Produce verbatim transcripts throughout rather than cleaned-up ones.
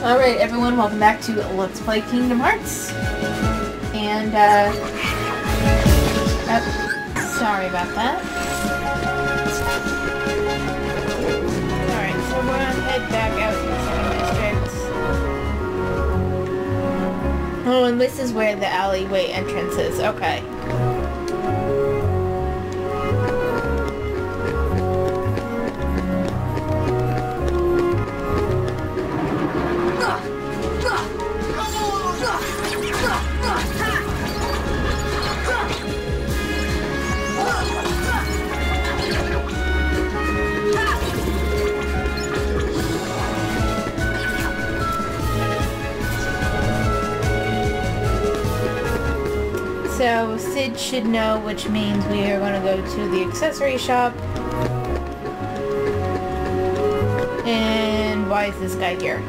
Alright everyone, welcome back to Let's Play Kingdom Hearts. And, uh... oh, sorry about that. Alright, so we're gonna head back out to the second district. Oh, and this is where the alleyway entrance is. Okay. So, Sid should know, which means we are going to go to the accessory shop. And why is this guy here?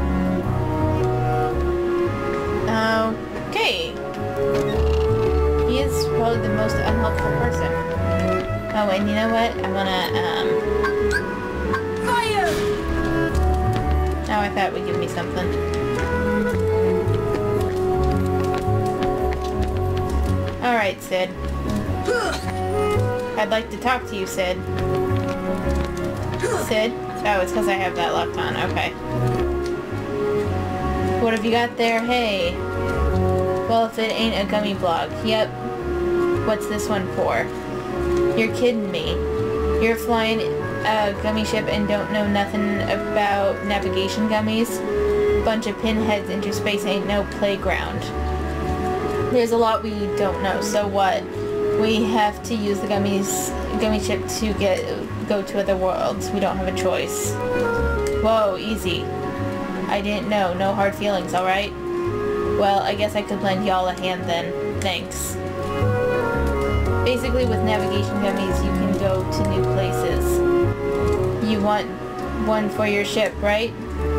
Okay. He is probably the most unhelpful person. Oh, and you know what? I want to, um... Fire! Oh, I thought it would give me something. Alright, Sid. I'd like to talk to you, Sid. Sid? Oh, it's because I have that locked on. Okay. What have you got there? Hey. Well, if it ain't a gummy blog. Yep. What's this one for? You're kidding me. You're flying a gummy ship and don't know nothing about navigation gummies? Bunch of pinheads. Interspace ain't no playground. There's a lot we don't know, so what? We have to use the gummies, gummy ship to get go to other worlds. We don't have a choice. Whoa, easy. I didn't know. No hard feelings, alright? Well, I guess I could lend y'all a hand then. Thanks. Basically, with navigation gummies, you can go to new places. You want one for your ship, right?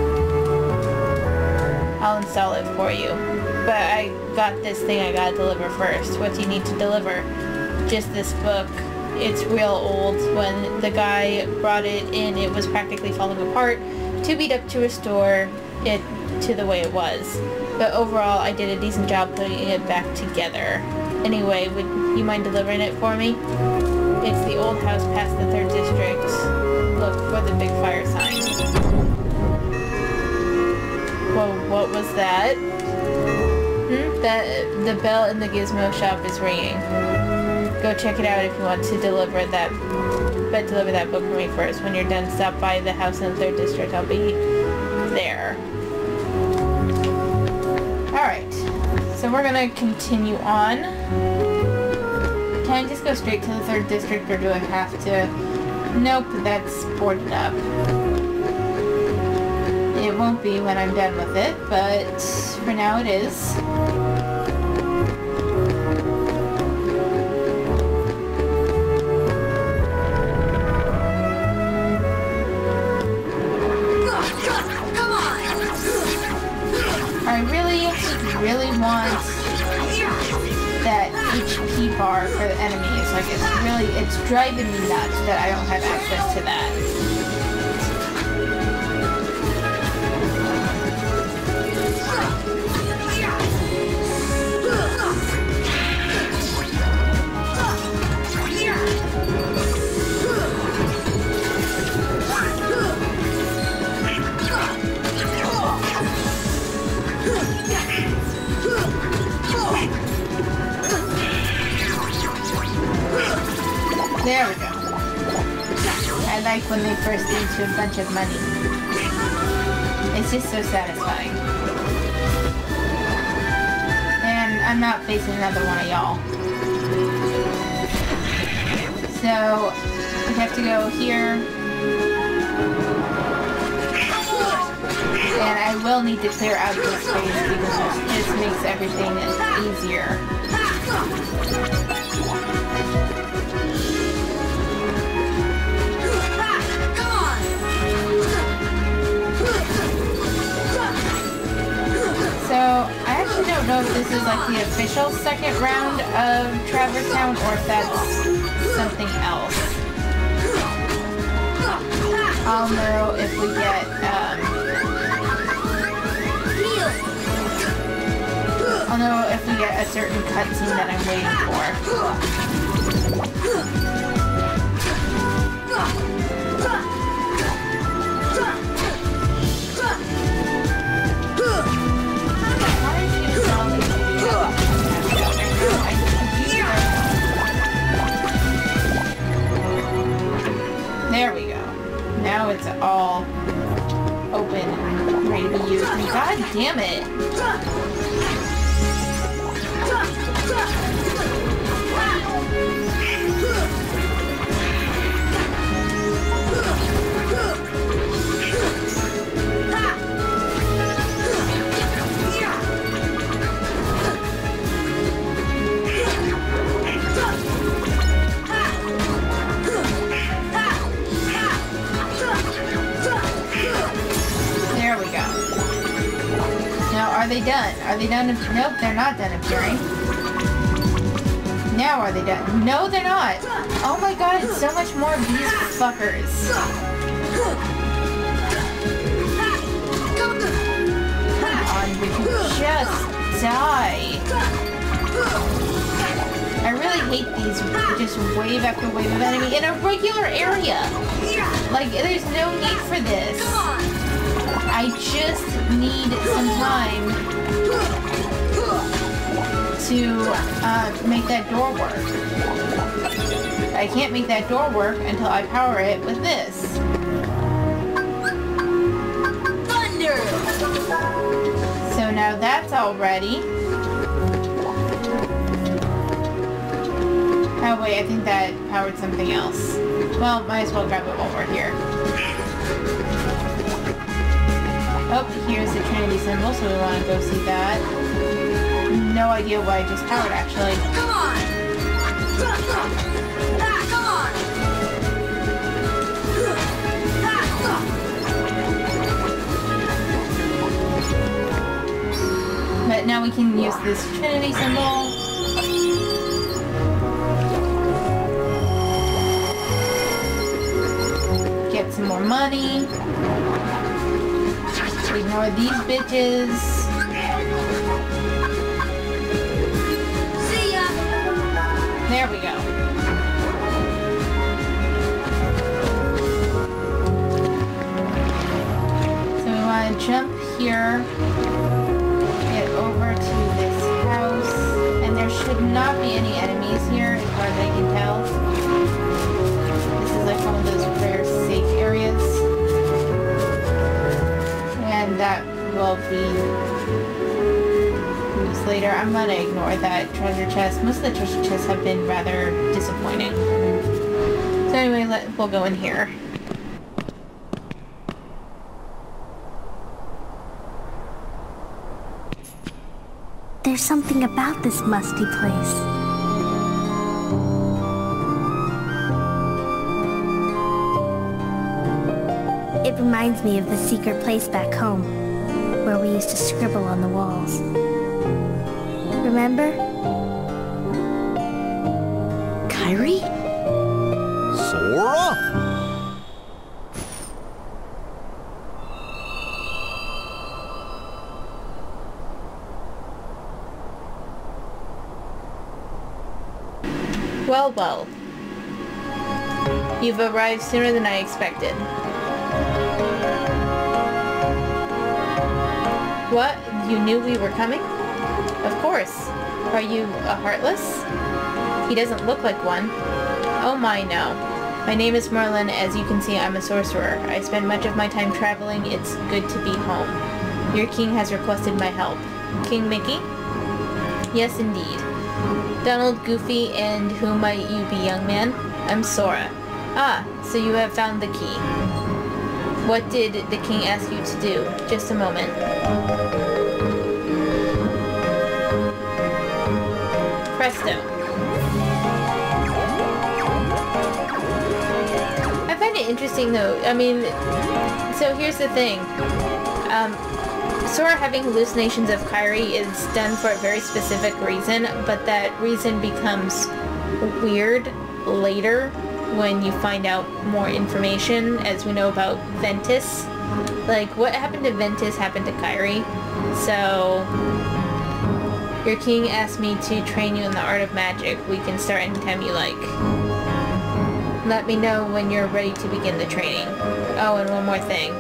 I'll install it for you. But I got this thing I gotta deliver first. What do you need to deliver? Just this book. It's real old. When the guy brought it in, it was practically falling apart. Too beat up to restore it to the way it was. But overall, I did a decent job putting it back together. Anyway, would you mind delivering it for me? It's the old house past the third district. Look for the big fire sign. Whoa, what was that? Hmm? That the bell in the gizmo shop is ringing. Go check it out if you want to deliver that, but deliver that book for me first. When you're done, stop by the house in the third district. I'll be there. Alright, so we're gonna continue on. Can I just go straight to the third district, or do I have to? Nope, that's boarded up. It won't be when I'm done with it, but for now it is. I really, really want that H P bar for the enemies. Like, it's really, it's driving me nuts that I don't have access to that. There we go. I like when they first lead to a bunch of money. It's just so satisfying. And I'm not facing another one of y'all. So, we have to go here. And I will need to clear out this space because this makes everything easier. So, I actually don't know if this is like the official second round of Traverse Town or if that's something else. I'll know if we get, um, I'll know if we get a certain cutscene that I'm waiting for. There we go. Now it's all open and ready to be used. And god damn it! Are they done? Are they done? Nope, they're not done appearing. Now are they done? No, they're not. Oh my god, it's so much more of these fuckers. Come on, would you just die? I really hate these just wave after wave of enemy in a regular area. Like, there's no need for this. I just need some time to uh, make that door work. I can't make that door work until I power it with this. Thunder! So now that's all ready. Oh wait, I think that powered something else. Well, might as well grab it while we're here. Oh, here's the Trinity symbol, so we want to go see that. No idea why I just powered, actually. Come on! Ah, come on! But now we can use this Trinity symbol. Get some more money. Ignore these bitches. See ya. There we go. So we want to jump here, get over to this house, and there should not be any enemies here, as far as I can tell. This is like one of those rare safe areas. And that will be used later. I'm gonna ignore that treasure chest. Most of the treasure chests have been rather disappointing. So anyway, let, we'll go in here. There's something about this musty place. It reminds me of the secret place back home, where we used to scribble on the walls. Remember? Kairi? Sora? Well, well. You've arrived sooner than I expected. What? You knew we were coming? Of course. Are you a Heartless? He doesn't look like one. Oh my, no. My name is Merlin. As you can see, I'm a sorcerer. I spend much of my time traveling. It's good to be home. Your king has requested my help. King Mickey? Yes, indeed. Donald, Goofy, and who might you be, young man? I'm Sora. Ah, so you have found the key. What did the king ask you to do? Just a moment. Presto. I find it interesting though. I mean, so here's the thing. Um, Sora having hallucinations of Kairi is done for a very specific reason, but that reason becomes weird later when you find out more information, as we know about Ventus. Like, what happened to Ventus happened to Kairi, so Your king asked me to train you in the art of magic. We can start anytime you like. Let me know when you're ready to begin the training. Oh, and one more thing.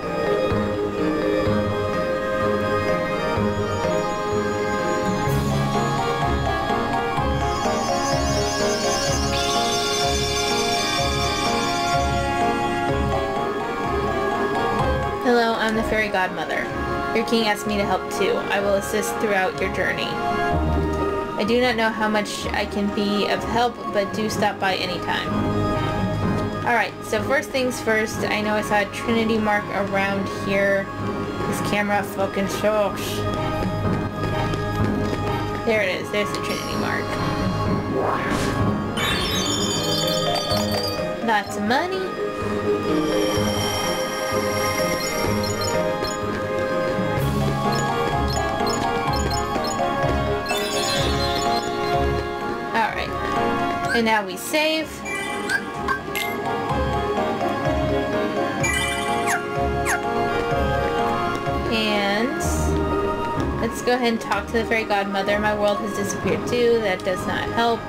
Hello, I'm the fairy godmother. Your king asked me to help too. I will assist throughout your journey. I do not know how much I can be of help, but do stop by anytime. Alright, so first things first, I know I saw a Trinity mark around here. This camera fucking sucks. There it is, there's the Trinity mark. Lots of money. Alright, and now we save. And let's go ahead and talk to the fairy godmother. My world has disappeared too. That does not help.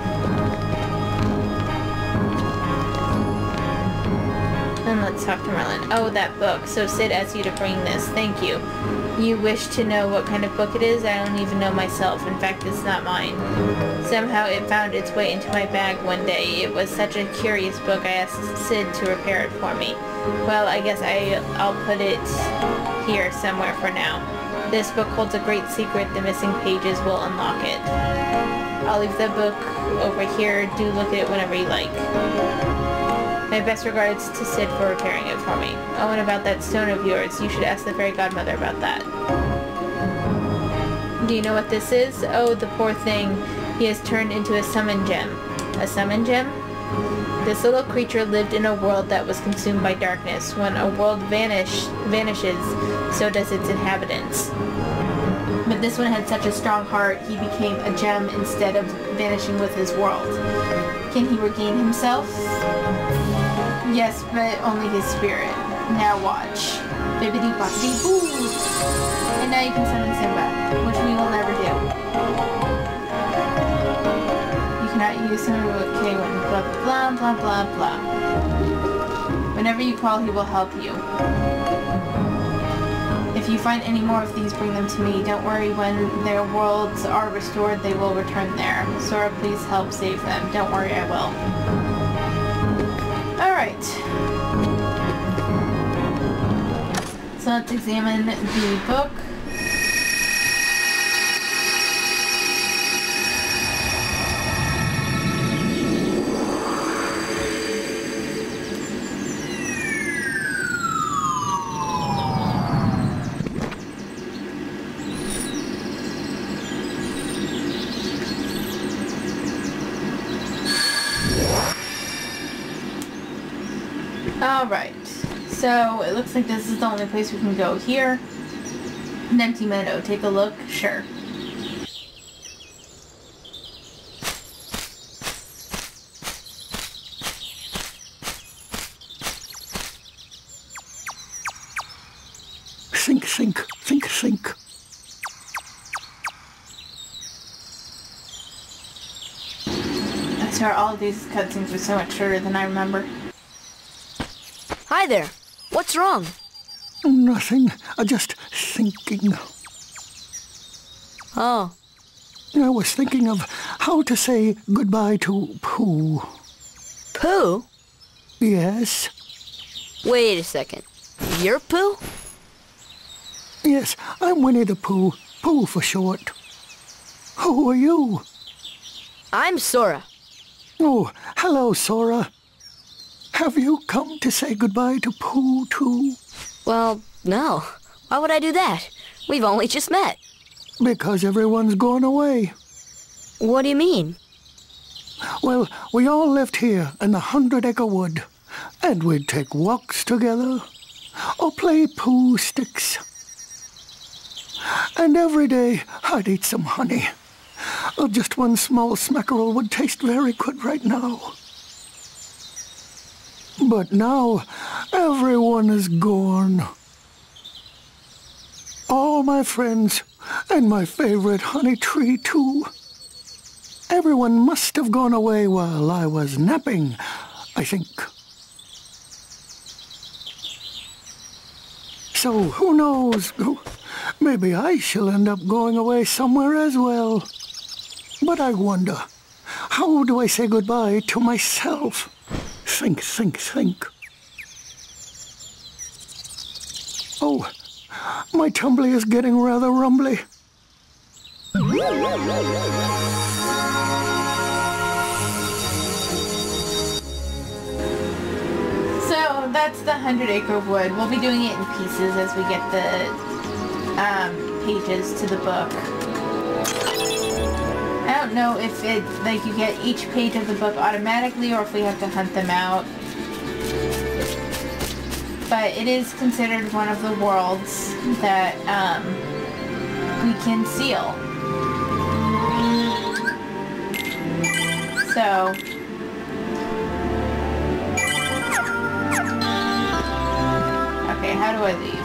And let's talk to Merlin. Oh, that book. So Sid asked you to bring this. Thank you. You wish to know what kind of book it is? I don't even know myself. In fact, it's not mine. Somehow it found its way into my bag one day. It was such a curious book, I asked Sid to repair it for me. Well, I guess I, I'll put it here somewhere for now. This book holds a great secret. The missing pages will unlock it. I'll leave the book over here. Do look at it whenever you like. My best regards to Sid for repairing it for me. Oh, and about that stone of yours. You should ask the fairy godmother about that. Do you know what this is? Oh, the poor thing. He has turned into a summon gem. A summon gem? This little creature lived in a world that was consumed by darkness. When a world vanish, vanishes, so does its inhabitants. But this one had such a strong heart, he became a gem instead of vanishing with his world. Can he regain himself? Yes, but only his spirit. Now watch. Bibbidi boppidi boo! And now you can summon Simba, which we will never do. You cannot use Simba with K when blah blah blah blah blah. Whenever you call, he will help you. If you find any more of these, bring them to me. Don't worry, when their worlds are restored, they will return there. Sora, please help save them. Don't worry, I will. Alright. So let's examine the book. Alright, so it looks like this is the only place we can go here. An empty meadow. Take a look? Sure. Think, think, think, think. I swear all of these cutscenes were so much shorter than I remember. Hi there. What's wrong? Nothing. I'm just thinking. Oh. I was thinking of how to say goodbye to Pooh. Pooh? Yes? Wait a second. You're Pooh? Yes, I'm Winnie the Pooh. Pooh for short. Who are you? I'm Sora. Oh, hello, Sora. Have you come to say goodbye to Pooh, too? Well, no. Why would I do that? We've only just met. Because everyone's gone away. What do you mean? Well, we all lived here in the Hundred Acre Wood, and we'd take walks together, or play Pooh sticks. And every day I'd eat some honey. Oh, just one small smackerel would taste very good right now. But now, everyone is gone. All all my friends, and my favorite honey tree, too. Everyone must have gone away while I was napping, I think. So, who knows? Maybe I shall end up going away somewhere as well. But I wonder, how do I say goodbye to myself? Think, think, think. Oh, my tumbly is getting rather rumbly. So that's the Hundred Acre Wood. We'll be doing it in pieces as we get the um, pages to the book. I don't know if it, like, you get each page of the book automatically or if we have to hunt them out. But it is considered one of the worlds that um, we can seal. So, okay, how do I leave?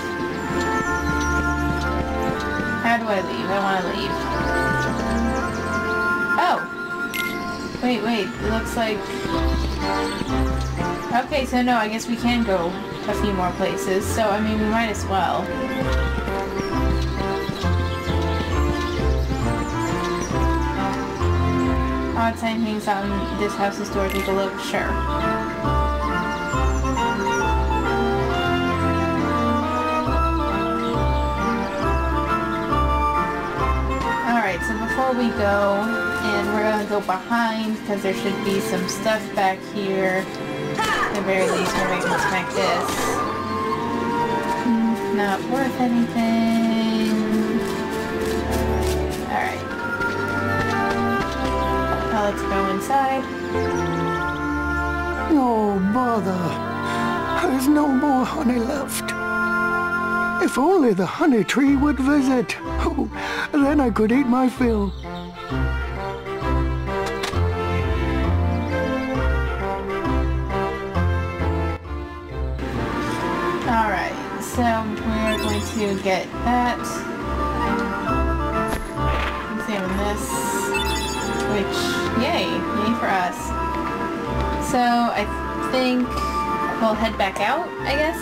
How do I leave? I want to leave. Oh! Wait, wait, it looks like... Okay, so no, I guess we can go a few more places, so I mean, we might as well. Odd sign hangs on this house's door. Take a look. Sure. Alright, so before we go, and we're gonna go behind, because there should be some stuff back here. At the very least, maybe I can smack this. Mm, not worth anything. Alright. Now let's go inside. Oh, bother. There's no more honey left. If only the honey tree would visit. Oh, then I could eat my fill. Alright, so we're going to get that. Examine this. Which, yay, yay for us. So, I think we'll head back out, I guess?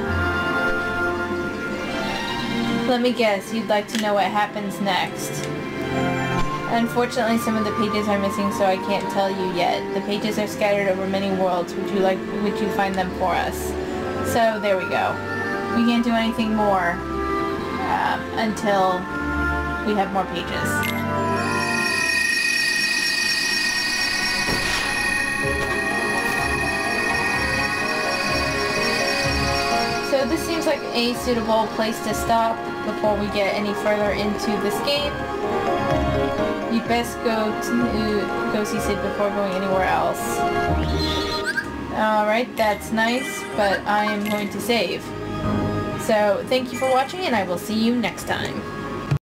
Let me guess, you'd like to know what happens next. Unfortunately, some of the pages are missing, so I can't tell you yet. The pages are scattered over many worlds. Would you like, would you find them for us? So, there we go. We can't do anything more um, until we have more pages. So this seems like a suitable place to stop before we get any further into this game. You'd best go to go see Sid before going anywhere else. Alright, that's nice, but I am going to save. So, thank you for watching, and I will see you next time.